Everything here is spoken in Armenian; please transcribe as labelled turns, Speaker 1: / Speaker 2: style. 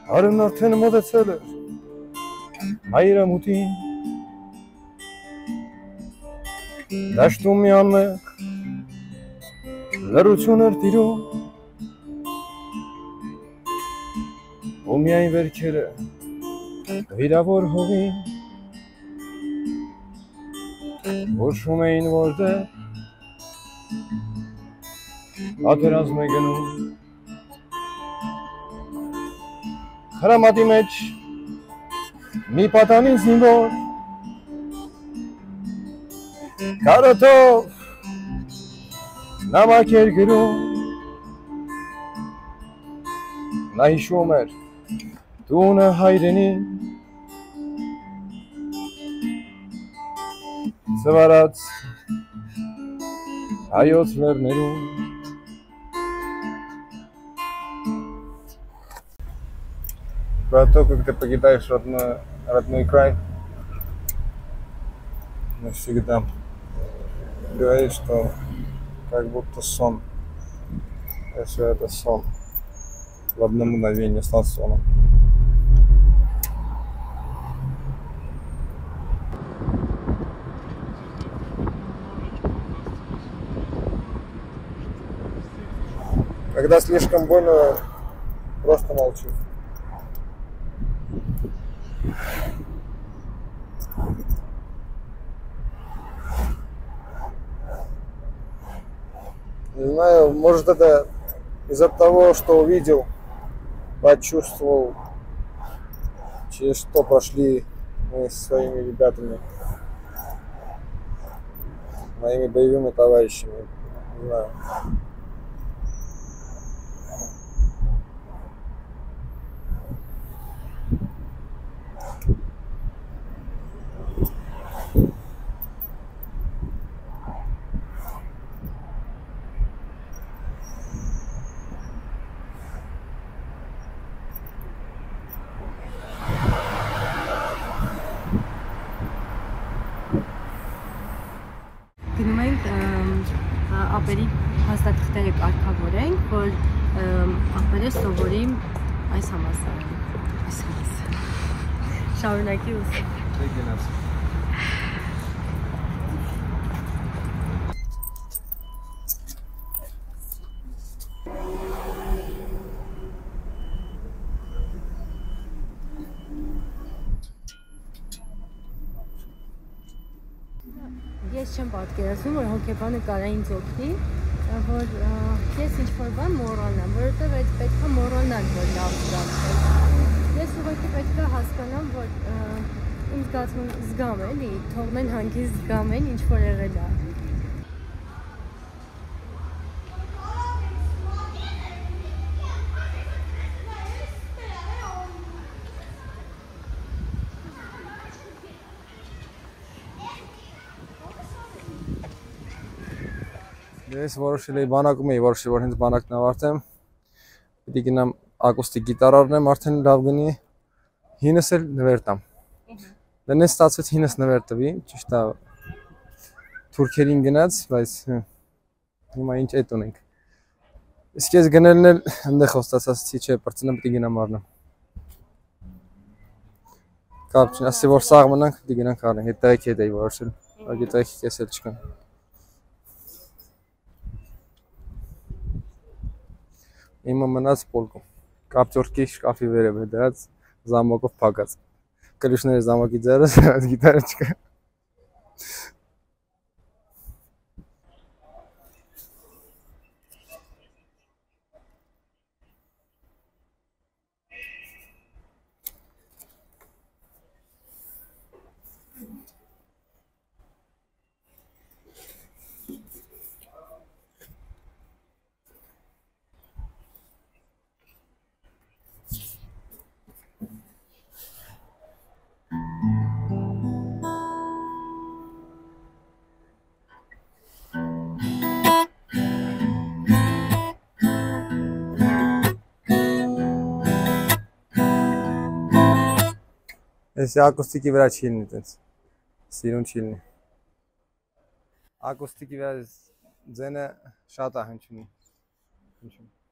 Speaker 1: Արն արդեն մոտեցել էր հայրամուտին Դաշտում մի անմեղ լռություն էր տիրում ու միայն վերքերը վիրավոր հողին Ոչում էին որտեղ պատերազմ է գնում Հրամատի մեջ մի պատանի զինվոր Կարոթով նամակ էր գրում Նա հիշում էր տունը հայրենին Սվարած հայոց լեռներում Про то, как ты покидаешь родной край, навсегда говорит, что как будто сон, если это сон, в одно мгновение стал соном. Когда слишком больно, просто молчу. Не знаю, может это из-за того, что увидел, почувствовал, через что прошли мы со своими ребятами, моими боевыми товарищами. Не знаю.
Speaker 2: Գնում ենք ապերի հաստատիքները կարգավորենք, որ ապերը սովորի այս համալսարանում։ Շարունակի ուսում։ Ես չեմ պատկերացնում, որ հոգեբանը կարա ինձ օգնի, որ ես ինչ-որ բան մոռանամ, որովհետև այդ պետք է մոռանալ, որ լավ զգամ։ Ես ուղղակի պետք է հասկանամ, որ իմ զգամ էլի, թողնեն հանգիստ զգամ են, ինչ-որ եղել է։
Speaker 1: Ես որոշել էի բանակում էի, որոշել որ հենց բանակն ավարտեմ, պիտի գնամ ակուստիկ գիտար առնեմ, արդեն լավ գնի, հինս էլ նվեր տամ։ Դա նենց ստացվեց հինս նվեր տվի, ճիշտ է թուրքերին գնաց, բայց հիմա ինչ էդ ունենք։ Իսկ ես գնելն էլ ընդեղ խոստացածի չէ, պրծնեմ պիտի գնամ առնեմ։ Կապ չունի, ասի որ սաղ մնանք, պիտի գնանք առնենք, այդ տեղիքի հետ էի որոշել, բայց տեղիքի կեսել չկան։ Իմը մնաց պոլկում, կապճորկի շկաֆի վերև է դրած, զամոկով փակած, կրիշները զամոկի ձերս, գիտարը չկա։ Ես ակուստիկի վրա չի լինի տենց, սիրուն չի լինի։ Ակուստիկի վրա ձենը շատ է հնչում։